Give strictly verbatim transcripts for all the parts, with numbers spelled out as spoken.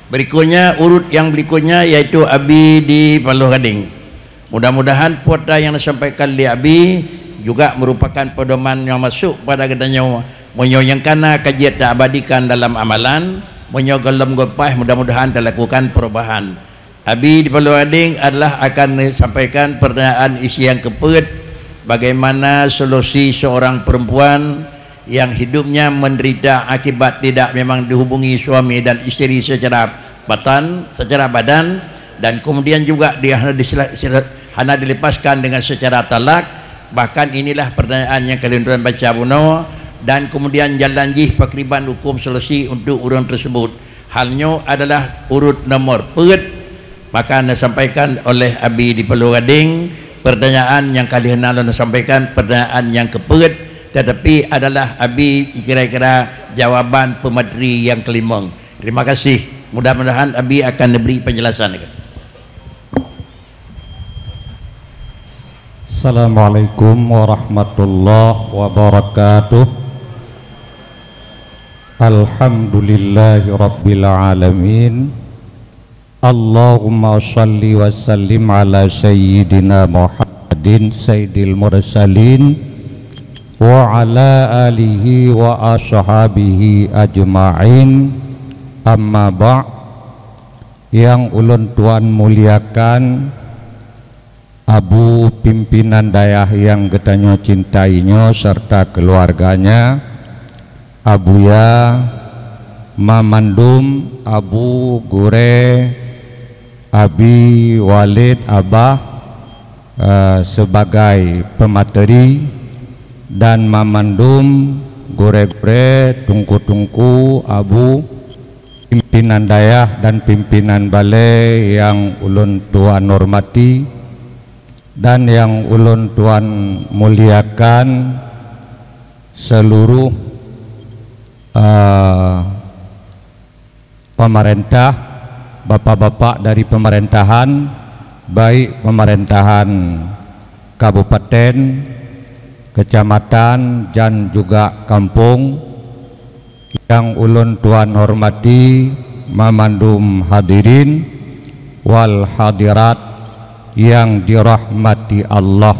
Berikutnya, urut yang berikutnya yaitu Abi di Paluh Gading. Mudah-mudahan puasa yang disampaikan oleh Abi juga merupakan pedoman yang masuk pada katanya menyayangkan kajian tak abadikan dalam amalan, menyogalam gopah, mudah-mudahan dilakukan perubahan. Abi di Paluh Gading adalah akan sampaikan pertanyaan isi yang kepet, bagaimana solusi seorang perempuan yang hidupnya menderita akibat tidak memang dihubungi suami dan istri secara batan, secara badan, dan kemudian juga dia hanya dilepaskan dengan secara talak. Bahkan inilah pertanyaan yang kalian baca buno, dan kemudian jalan jih pakriban hukum solusi untuk urut tersebut. Halnya adalah urut nomor pet, maka disampaikan oleh Abi di Paluh Gading pertanyaan yang kalian nak sampaikan pertanyaan yang kepet, tetapi adalah Abi kira-kira jawaban pemateri yang kelima. Terima kasih. Mudah-mudahan Abi akan diberi penjelasan. Assalamualaikum warahmatullahi wabarakatuh. Alhamdulillahi rabbil alamin. Allahumma shalli wa sallim ala sayyidina Muhammadin sayyidil mursalin wa ala alihi wa ashabihi ajma'in. Amma ba', yang ulun tuan muliakan Abu pimpinan dayah yang getanyo cintainya serta keluarganya, Abuya Mamandum, Abu Gure, Abi Walid Abah uh, sebagai pemateri, dan Mamandum Gure-gure, Tungku-tungku, Abu pimpinan dayah dan pimpinan balai yang ulun tuan hormati dan yang ulun tuan muliakan, seluruh uh, pemerintah, bapak-bapak dari pemerintahan, baik pemerintahan kabupaten, kecamatan, dan juga kampung, yang ulun tuan hormati, mamandum hadirin wal hadirat yang dirahmati Allah.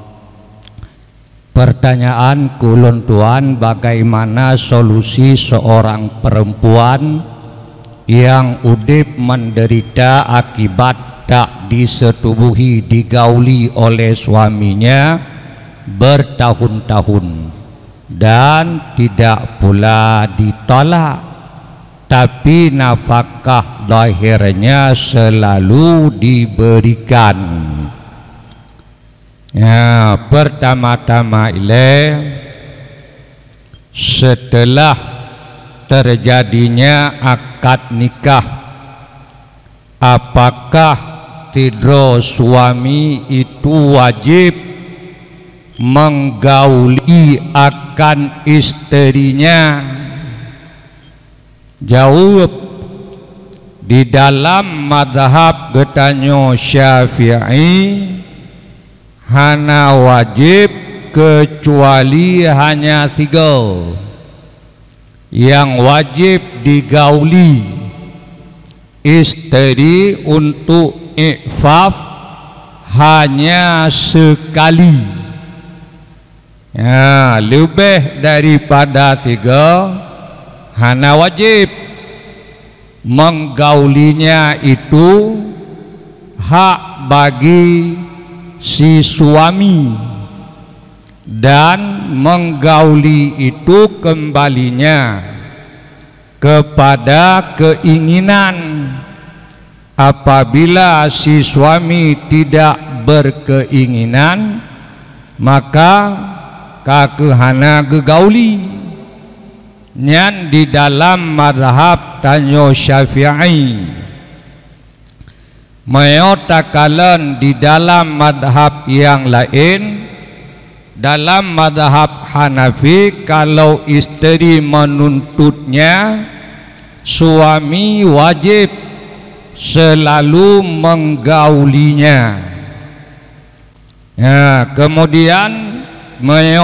Pertanyaan ulun tuan, bagaimana solusi seorang perempuan yang udip menderita akibat tak disetubuhi digauli oleh suaminya bertahun-tahun dan tidak pula ditolak, tapi nafkah lahirnya selalu diberikan. Ya, pertama-tama ile setelah terjadinya akad nikah, apakah tidro suami itu wajib menggauli akan istrinya? Jawab, di dalam madhab getanyo Syafi'i hana wajib kecuali hanya tiga yang wajib digauli istri untuk i'faf hanya sekali. Ya, lebih daripada tiga hana wajib. Menggaulinya itu hak bagi si suami, dan menggauli itu kembalinya kepada keinginan. Apabila si suami tidak berkeinginan, maka kakehana gegauli. Nyan di dalam madhab tanyo Syafi'i. Mayotakalan di dalam madhab yang lain, dalam madhab Hanafi, kalau istri menuntutnya, suami wajib selalu menggaulinya. Ya, kemudian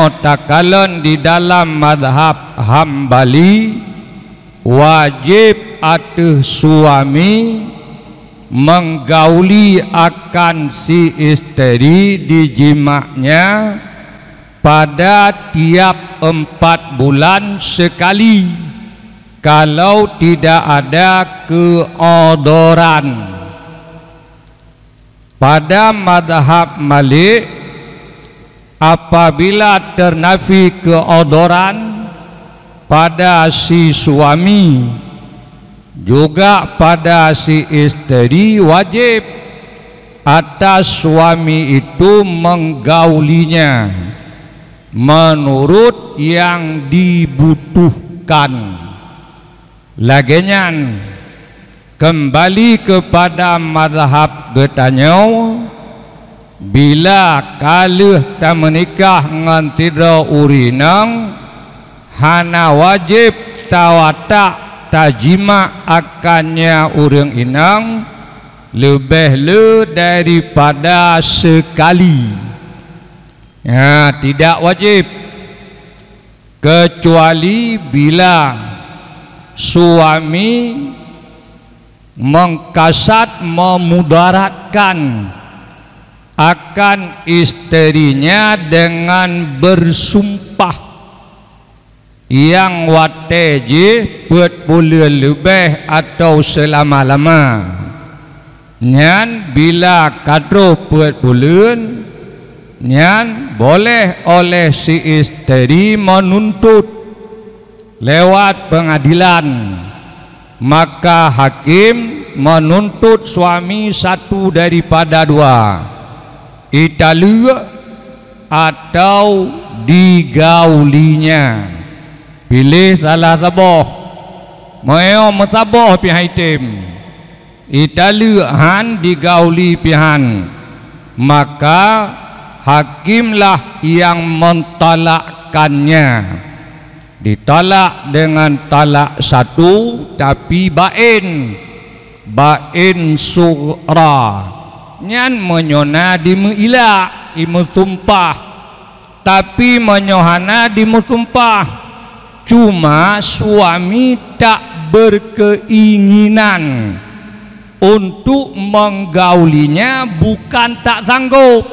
mayotakalan di dalam madhab Hambali, wajib atau suami menggauli akan si istri di jimaknya pada tiap empat bulan sekali kalau tidak ada keodoran. Pada mazhab Malik, apabila ternafi keodoran pada si suami juga pada si istri, wajib atas suami itu menggaulinya menurut yang dibutuhkan. Laginya kembali kepada mazhab bertanya, bila kaluh tak menikah dengan tidak urinang, hana wajib tawatak tajima akannya urang inang lebih le daripada sekali. Ya, tidak wajib kecuali bila suami mengkasat memudaratkan akan istrinya dengan bersumpah yang wateji buat bulan lebih atau selama-lama. Nyan bila kadro buat bulan, nyan boleh oleh si istri menuntut lewat pengadilan. Maka hakim menuntut suami satu daripada dua, italia atau digaulinya. Pilih salah saboh, mau mensaboh pihak itim, italia han digauli pihan, maka hakimlah yang mentalakkannya. Ditalak dengan talak satu tapi bain, bain sughra. Nyan menyona dimuila imu sumpah, tapi menyohana dimu sumpah. Cuma suami tak berkeinginan untuk menggaulinya, bukan tak sanggup.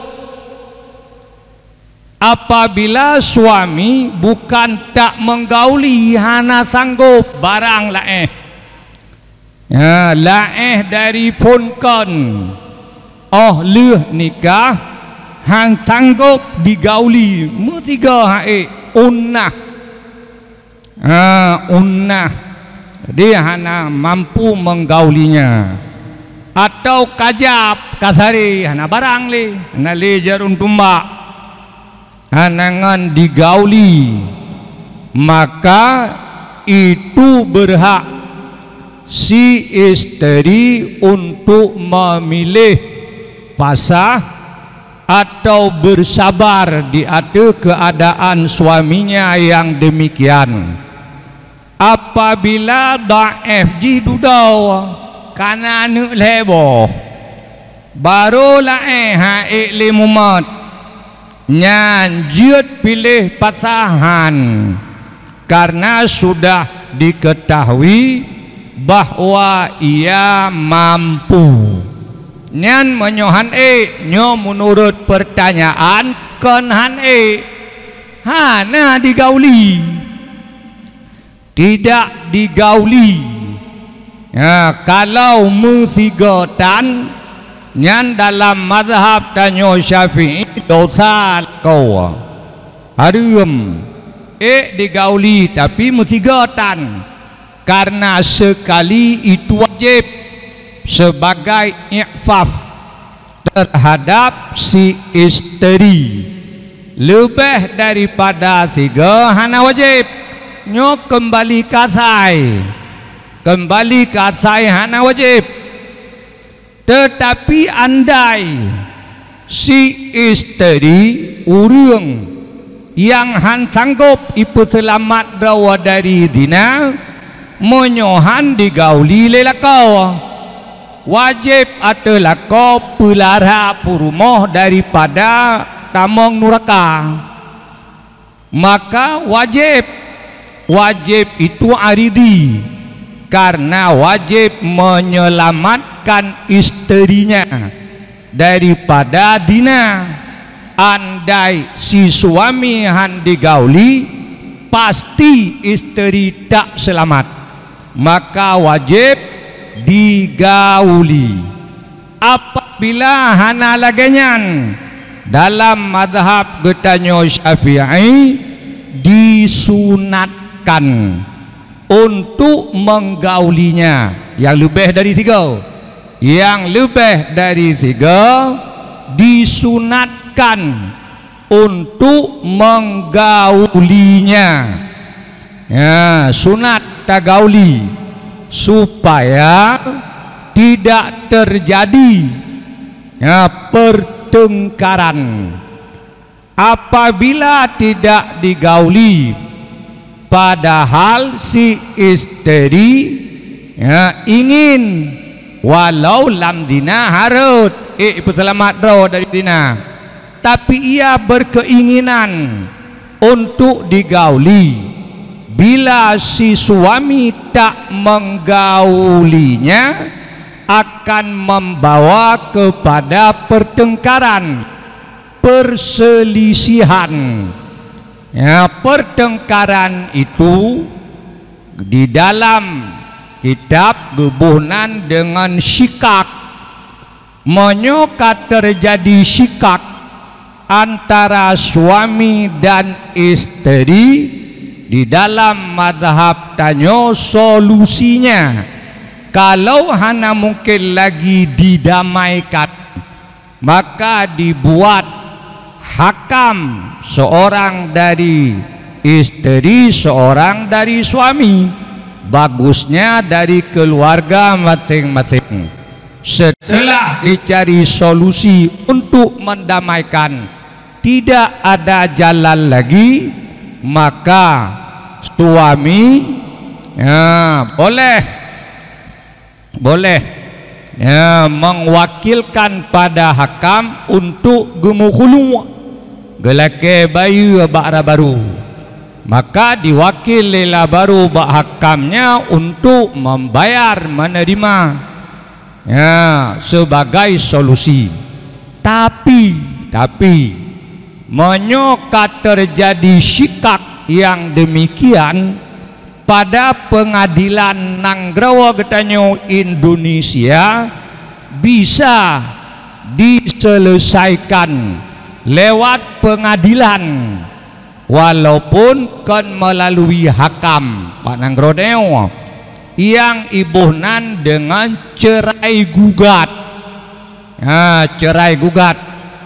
Apabila suami bukan tak menggauli, hana sanggup barang laeh. Ya, laeh dari phone oh leh nikah hang sanggup digauli mutiga hae unnah. Ha, unnah dia hana mampu menggaulinya, atau kajab kasari hana barang le hana le jarun tumbak hanangan digauli, maka itu berhak si istri untuk memilih pasah atau bersabar di atas keadaan suaminya yang demikian. Apabila daif jidudau kana nu lebo baru lae ha iklimumat nyanjut pilih pasangan karena sudah diketahui bahwa ia mampu. Nyan menyohan e nyo menurut pertanyaan kon han e hana digauli, tidak digauli. Ya, kalau musigatan nyan dalam mazhab tanyo Syafi'i dosa kau harum e digauli tapi musigatan karena sekali itu wajib sebagai i'faf terhadap si istri. Lebih daripada tiga hana wajib nyo kembali kasai, kembali kasai hana wajib. Tetapi andai si istri urang yang han sanggup ipu selamat rawa dari zina menyohan digauli lelakau, wajib adalah kau pelara purumoh daripada tamong nuraka. Maka wajib, wajib itu aridi karena wajib menyelamatkan istrinya daripada dina. Andai si suami han digauli, pasti istri tak selamat, maka wajib digauli. Apabila hana laganyan, dalam mazhab getanyo Syafi'i disunatkan untuk menggaulinya yang lebih dari tiga, yang lebih dari tiga disunatkan untuk menggaulinya. Ya, sunat tagauli supaya tidak terjadi ya, pertengkaran. Apabila tidak digauli, padahal si istri ya, ingin walau lam dina harut eh ibu selamat roh dari dina, tapi ia berkeinginan untuk digauli. Bila si suami tak menggaulinya, akan membawa kepada pertengkaran, perselisihan. Ya, pertengkaran itu di dalam kitab gebuhnan dengan syikak, menyokat terjadi syikak antara suami dan istri. Di dalam mazhab tanyo solusinya, kalau hana mungkin lagi didamaikan, maka dibuat hakam seorang dari istri, seorang dari suami, bagusnya dari keluarga masing-masing. Setelah dicari solusi untuk mendamaikan, tidak ada jalan lagi, maka suami ya, boleh boleh ya, mewakilkan pada hakam untuk gemukhulu gelake bayu ba'ra baru, maka diwakil lela baru bak hakamnya untuk membayar, menerima ya, sebagai solusi. Tapi tapi menyokat terjadi syikak yang demikian pada pengadilan Nanggrawa getanyo Indonesia, bisa diselesaikan lewat pengadilan walaupun kan melalui hakam Pak Nanggrawa yang ibuhnan dengan cerai gugat. Nah, cerai gugat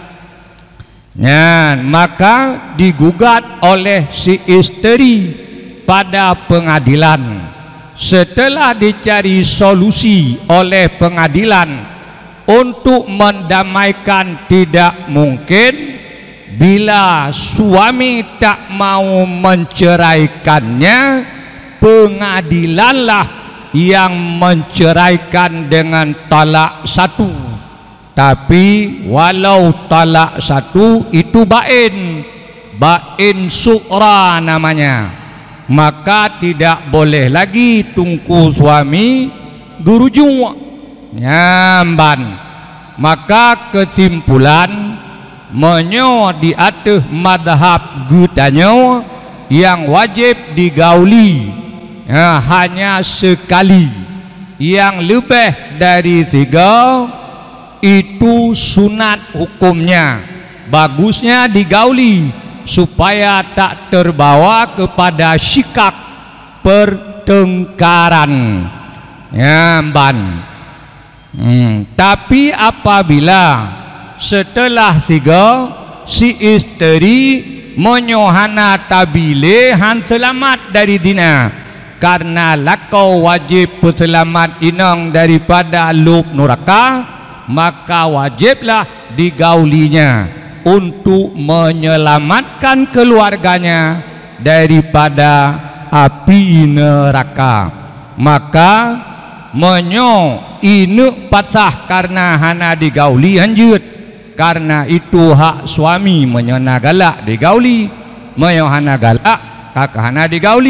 ya, maka digugat oleh si istri pada pengadilan. Setelah dicari solusi oleh pengadilan untuk mendamaikan tidak mungkin, bila suami tak mau menceraikannya, pengadilanlah yang menceraikan dengan talak satu. Tapi walau talak satu itu bain, bain su'ra namanya, maka tidak boleh lagi tungku suami gerujuk nyamban. Maka kesimpulan menyo di atas madhab gutanyo yang wajib digauli ya, hanya sekali, yang lebih dari tiga itu sunat hukumnya. Bagusnya digauli supaya tak terbawa kepada syikak pertengkaran ya, ban. Hmm. Tapi apabila setelah tiga si istri menyohana tabile han selamat dari dina, karena lakau wajib selamat inang daripada lub neraka, maka wajiblah digaulinya untuk menyelamatkan keluarganya daripada api neraka. Maka menyo inu pasah karena hana digauli hanjut, karena itu hak suami menyona galak digauli, menyo hana galak kakak hana digauli.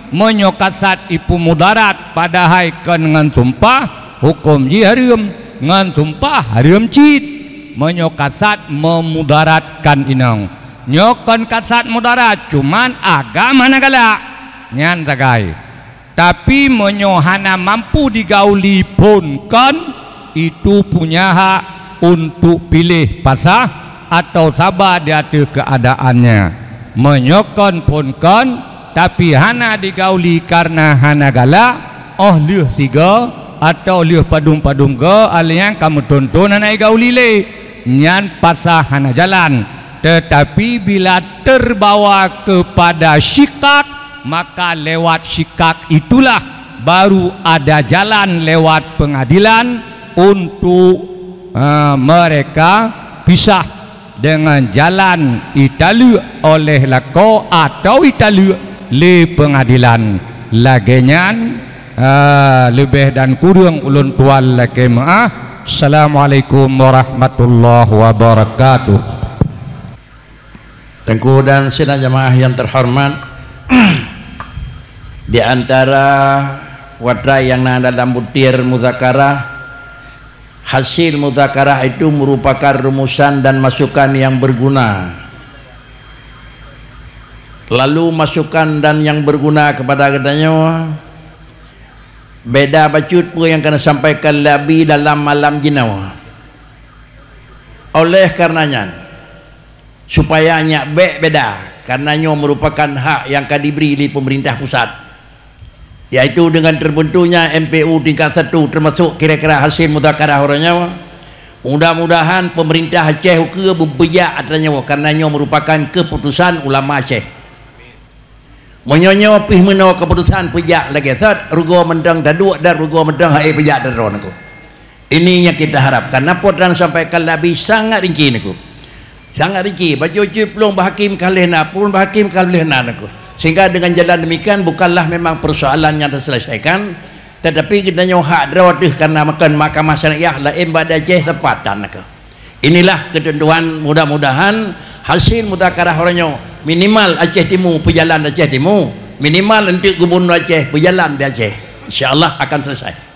menyokasat ipu mudarat padahal kan ngan tumpah hukum ji haram ngan tumpah haram cid menyokasat memudaratkan inang nyokon kasat mudarat cuman agama nagala nyan tagai tapi menyohana mampu digauli pun kan itu punya hak untuk pilih pasah atau sabar di atas keadaannya menyokon pun kan tapi hana digauli karena hana gala oh liuh tiga atau liuh padung-padung ke alian kamu tonton anak gauli le nyan pasah hana jalan tetapi bila terbawa kepada syikak maka lewat syikak itulah baru ada jalan lewat pengadilan untuk uh, mereka pisah dengan jalan italu oleh lako atau italu le pengadilan lagenyan uh, lebih dan kurang ulun tuan laki maaf. Assalamualaikum warahmatullahi wabarakatuh. Tengku dan sidang jamaah yang terhormat, di antara watra yang ada dalam butir muzakarah, hasil muzakarah itu merupakan rumusan dan masukan yang berguna. Lalu masukan dan yang berguna kepada katanya beda bacut pun yang kena sampaikan lebih dalam malam jinawa. Oleh karenanya supaya nyak be beda karenanya merupakan hak yang akan diberi oleh pemerintah pusat, yaitu dengan terbentuknya M P U tingkat satu termasuk kira-kira hasil muzakarah orangnya. Mudah-mudahan pemerintah Aceh ke berbiak adanya karenanya merupakan keputusan ulama Aceh. Menyonyo pih meno keputusan pejak lagi sat rugo mendang daduk dan rugo mendang hai pejak daron aku. Ini yang kita harapkan. Napa dan sampaikan lebih sangat rinci niku. Sangat rinci. Baca uji pelung bahakim kalihna pun bahakim kalihna niku. Sehingga dengan jalan demikian bukanlah memang persoalan yang terselesaikan, tetapi kita nyoh hak drawatih karena makan mahkamah syariah la embada Aceh tepatan niku. Inilah ketentuan, mudah-mudahan hasil muzakarah orangnya minimal Aceh Timur berjalan Aceh Timur, minimal nanti gubernur Aceh berjalan di Aceh, insyaallah akan selesai.